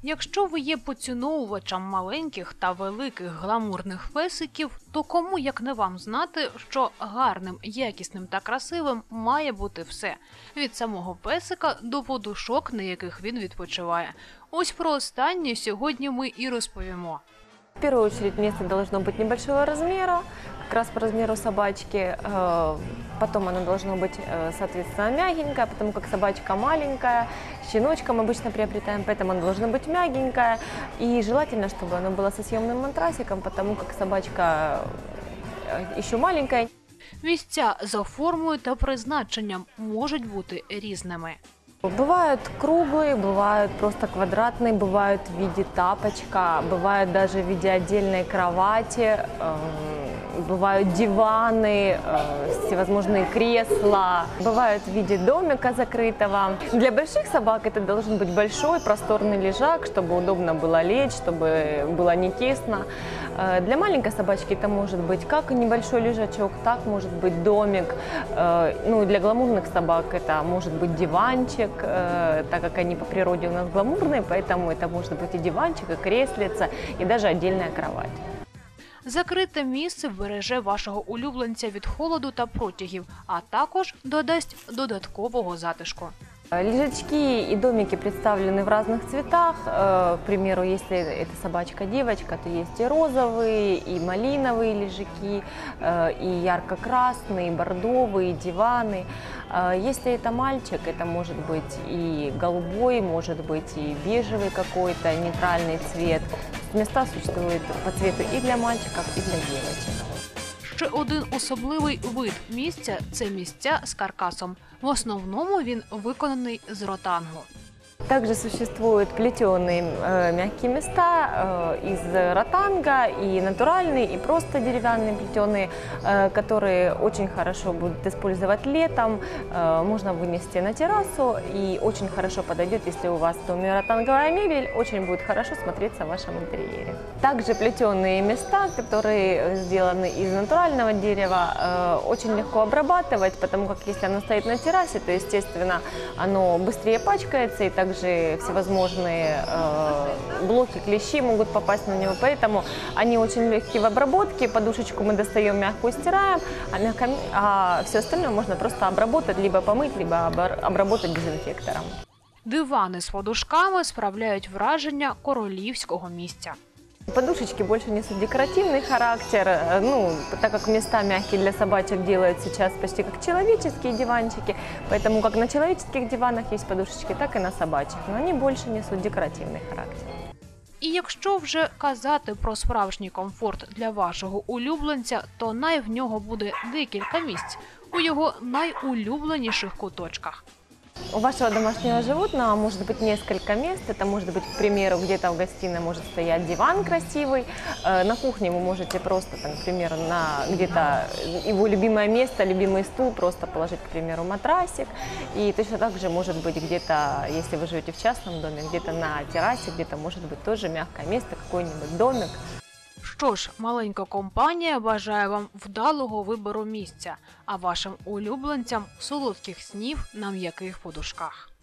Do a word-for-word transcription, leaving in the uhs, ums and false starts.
Якщо ви є поціновувачем маленьких та великих гламурних песиків, то кому, як не вам, знати, що гарним, якісним та красивим має бути все. Від самого песика до подушок, на яких він відпочиває. Ось про останнє сьогодні ми і розповімо. В первую очередь место должно быть небольшого размера, как раз по размеру собачки. Потом оно должно быть, соответственно, мягенькое, потому как собачка маленькая. Щеночка мы обычно приобретаем, поэтому оно должно быть мягенькое. И желательно, чтобы оно было со съемным матрасиком, потому как собачка еще маленькая. Місця за формою та призначенням можуть бути різними. Бывают круглые, бывают просто квадратные, бывают в виде тапочка, бывают даже в виде отдельной кровати, бывают диваны, всевозможные кресла, бывают в виде домика закрытого. Для больших собак это должен быть большой просторный лежак, чтобы удобно было лечь, чтобы было не тесно. Для маленькой собачки это может быть как небольшой лежачок, так может быть домик. Ну, для гламурных собак это может быть диванчик, так как они по природе у нас гламурные, поэтому это может быть и диванчик, и креслица, и даже отдельная кровать. Закрите місце береже вашого улюбленця від холоду та протягів, а також додасть додаткового затишку. Лежачки и домики представлены в разных цветах. К примеру, если это собачка-девочка, то есть и розовые, и малиновые лежаки, и ярко-красные, и бордовые, и диваны. Если это мальчик, это может быть и голубой, может быть и бежевый какой-то, нейтральный цвет. Места существуют по цвету и для мальчиков, и для девочек. Ще один особливий вид місця – це місця з каркасом. В основному він виконаний з ротангу. Также существуют плетеные э, мягкие места э, из ротанга, и натуральные, и просто деревянные плетеные, э, которые очень хорошо будут использовать летом. Э, можно вынести на террасу, и очень хорошо подойдет, если у вас в доме ротанговая мебель, очень будет хорошо смотреться в вашем интерьере. Также плетеные места, которые сделаны из натурального дерева, э, очень легко обрабатывать, потому как если оно стоит на террасе, то, естественно, оно быстрее пачкается, и также всевозможные э, блоки, клещи могут попасть на него, поэтому они очень легкие в обработке. Подушечку мы достаем, мягкую стираем, а, мягко, а все остальное можно просто обработать, либо помыть, либо обработать дезинфектором. Дивани з подушками справляють враження королівського місця. Подушечки больше несут декоративный характер, ну, так как места мягкие для собачек делают сейчас почти как человеческие диванчики, поэтому как на человеческих диванах есть подушечки, так и на собачьих, но они больше несут декоративный характер. І якщо вже казати про справжній комфорт для вашого улюбленця, то най в нього буде декілька місць у його найулюбленіших куточках. У вашего домашнего животного может быть несколько мест. Это может быть, к примеру, где-то в гостиной может стоять диван красивый. На кухне вы можете просто, там, к примеру, на где-то его любимое место, любимый стул, просто положить, к примеру, матрасик. И точно так же может быть где-то, если вы живете в частном доме, где-то на террасе, где-то может быть тоже мягкое место, какой-нибудь домик. Що ж, маленька компанія бажає вам вдалого вибору місця, а вашим улюбленцям – солодких снів на м'яких подушках.